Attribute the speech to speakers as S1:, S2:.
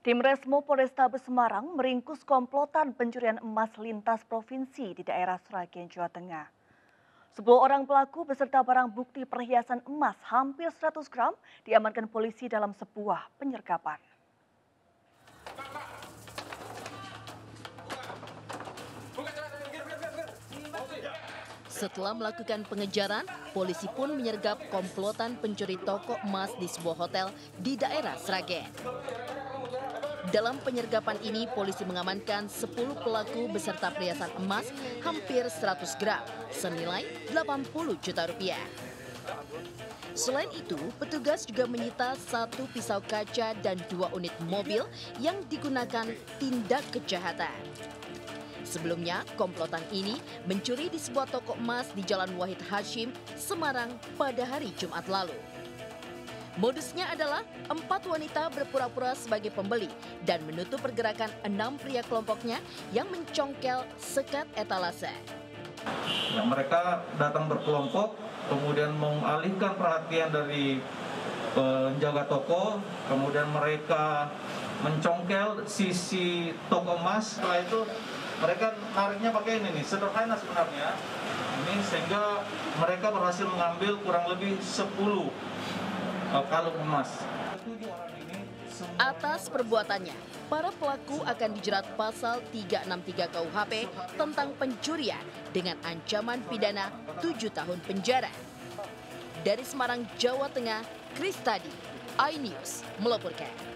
S1: Tim Resmo Polrestabes Semarang meringkus komplotan pencurian emas lintas provinsi di daerah Sragen, Jawa Tengah. 10 orang pelaku beserta barang bukti perhiasan emas hampir 100 gram diamankan polisi dalam sebuah penyergapan.
S2: Setelah melakukan pengejaran, polisi pun menyergap komplotan pencuri toko emas di sebuah hotel di daerah Sragen. Dalam penyergapan ini, polisi mengamankan 10 pelaku beserta perhiasan emas hampir 100 gram, senilai 80 juta rupiah. Selain itu, petugas juga menyita 1 pisau kaca dan 2 unit mobil yang digunakan tindak kejahatan. Sebelumnya, komplotan ini mencuri di sebuah toko emas di Jalan Wahid Hashim, Semarang pada hari Jumat lalu. Modusnya adalah 4 wanita berpura-pura sebagai pembeli dan menutup pergerakan 6 pria kelompoknya yang mencongkel sekat etalase.
S3: Mereka datang berkelompok, kemudian mengalihkan perhatian dari penjaga toko, kemudian mereka mencongkel sisi toko emas. Setelah itu mereka nariknya pakai ini nih, sederhana sebenarnya. Ini sehingga mereka berhasil mengambil kurang lebih 10 kalung emas.
S2: Atas perbuatannya, para pelaku akan dijerat pasal 363 KUHP tentang pencurian dengan ancaman pidana 7 tahun penjara. Dari Semarang, Jawa Tengah, Kristadi, iNews melaporkan.